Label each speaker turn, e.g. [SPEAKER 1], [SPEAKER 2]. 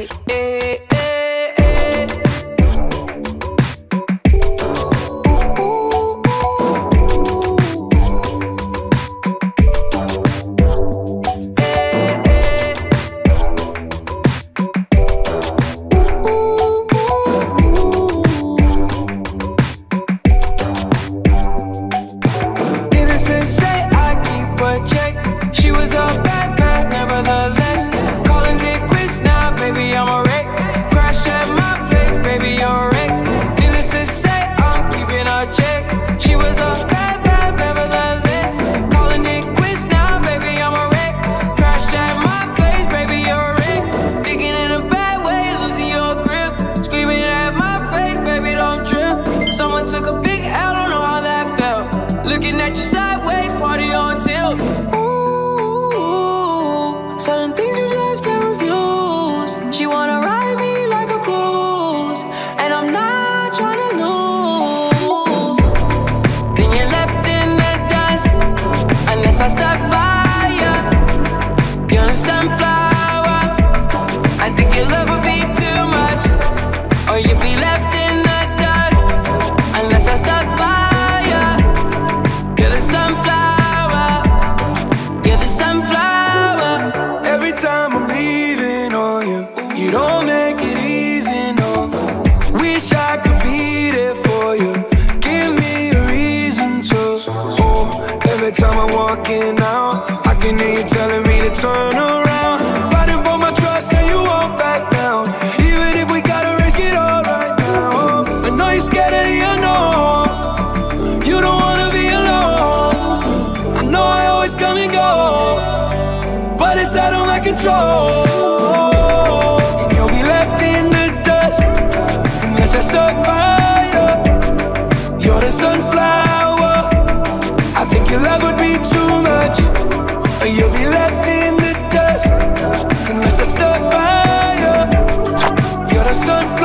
[SPEAKER 1] Certain things you just can't refuse. She wanna ride me like a cruise, and I'm not trying to lose. Then you're left in the dust, unless I stuck by ya. You're a sunflower. I think your love would be too much, or you'd be left in the dust, unless I stuck by ya. You're the sunflower. You're the sunflower.
[SPEAKER 2] Every time I'm leaving on you, you don't make it easy, no. Wish I could be there for you. Give me a reason to. Oh, every time I'm walking out, I can hear you telling me to turn around. Fighting for my trust and you won't back down. Even if we gotta risk it all right now. I know you're scared of the unknown. You don't wanna be alone. I know I always come and go, but it's out of my control. And you'll be left in the dust, unless I stuck by you. You're the sunflower. I think your love would be too much, or you'll be left in the dust, unless I stuck by you. You're the sunflower.